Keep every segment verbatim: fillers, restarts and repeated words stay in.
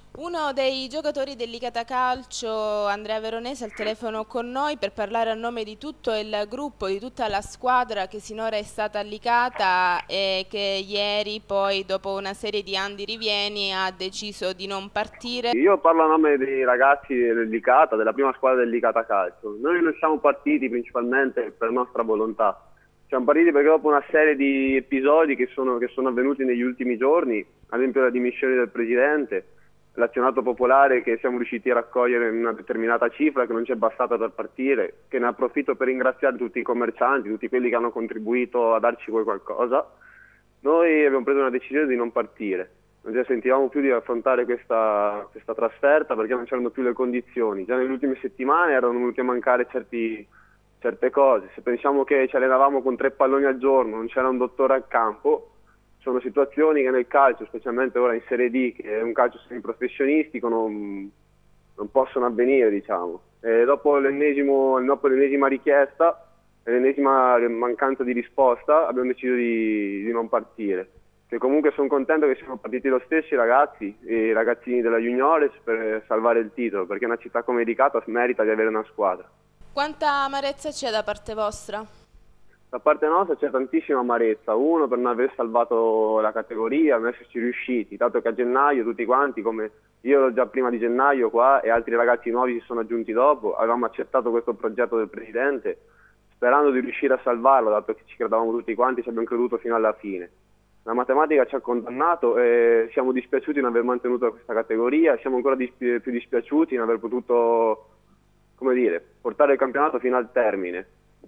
Uno dei giocatori del Licata Calcio, Andrea Veronese, al telefono con noi per parlare a nome di tutto il gruppo, di tutta la squadra che sinora è stata licata e che ieri poi, dopo una serie di andi rivieni, ha deciso di non partire. Io parlo a nome dei ragazzi del Licata, della prima squadra del Licata Calcio. Noi non siamo partiti principalmente per nostra volontà. Siamo partiti perché dopo una serie di episodi che sono, che sono avvenuti negli ultimi giorni, ad esempio la dimissione del presidente, l'azionato popolare che siamo riusciti a raccogliere in una determinata cifra che non ci è bastata per partire, che ne approfitto per ringraziare tutti i commercianti, tutti quelli che hanno contribuito a darci quel qualcosa. Noi abbiamo preso una decisione di non partire, non ci sentivamo più di affrontare questa, questa trasferta perché non c'erano più le condizioni. Già nelle ultime settimane erano venute a mancare certi, certe cose. Se pensiamo che ci allenavamo con tre palloni al giorno, non c'era un dottore al campo, sono situazioni che nel calcio, specialmente ora in Serie D, che è un calcio semiprofessionistico, non, non possono avvenire, diciamo. E dopo l'ennesimo, dopo l'ennesima richiesta, l'ennesima mancanza di risposta, abbiamo deciso di, di non partire. Che comunque sono contento che siano partiti lo stesso i ragazzi, i ragazzini della Juniores per salvare il titolo, perché una città come Licata merita di avere una squadra. Quanta amarezza c'è da parte vostra? Da parte nostra c'è tantissima amarezza, uno per non aver salvato la categoria, non esserci riusciti, dato che a gennaio tutti quanti, come io ero già prima di gennaio qua e altri ragazzi nuovi si sono aggiunti dopo, avevamo accettato questo progetto del presidente sperando di riuscire a salvarlo, dato che ci credevamo tutti quanti, ci abbiamo creduto fino alla fine. La matematica ci ha condannato e siamo dispiaciuti di non aver mantenuto questa categoria, siamo ancora dispi- più dispiaciuti di non aver potuto, come dire, portare il campionato fino al termine.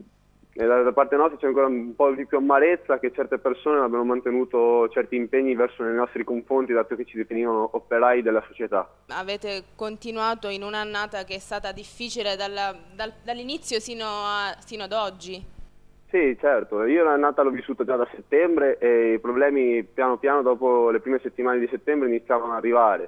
E da, da parte nostra c'è ancora un po' di più amarezza che certe persone non abbiano mantenuto certi impegni verso i nostri confronti, dato che ci definivano operai della società. Avete continuato in un'annata che è stata difficile dalla- dal- dall'inizio sino, a- sino ad oggi. Sì, certo, io l'annata l'ho vissuta già da settembre e i problemi piano piano dopo le prime settimane di settembre iniziavano ad arrivare.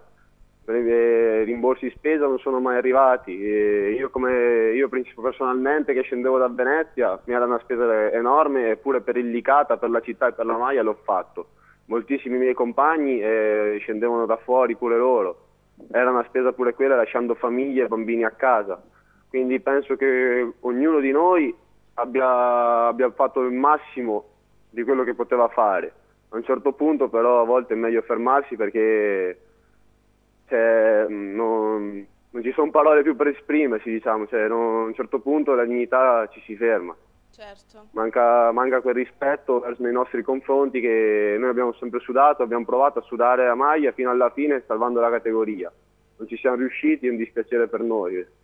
I rimborsi spesa non sono mai arrivati. E io, come, io personalmente che scendevo da Venezia mi era una spesa enorme, eppure per il Licata, per la città e per la maglia l'ho fatto. Moltissimi miei compagni eh, scendevano da fuori pure loro. Era una spesa pure quella lasciando famiglie e bambini a casa. Quindi penso che ognuno di noi abbia, abbia fatto il massimo di quello che poteva fare. A un certo punto però a volte è meglio fermarsi perché cioè, non, non ci sono parole più per esprimersi, diciamo, cioè, non- a un certo punto la dignità ci si ferma. Certo. Manca, manca quel rispetto verso nei nostri confronti che noi abbiamo sempre sudato, abbiamo provato a sudare la maglia fino alla fine salvando la categoria. Non ci siamo riusciti, è un dispiacere per noi.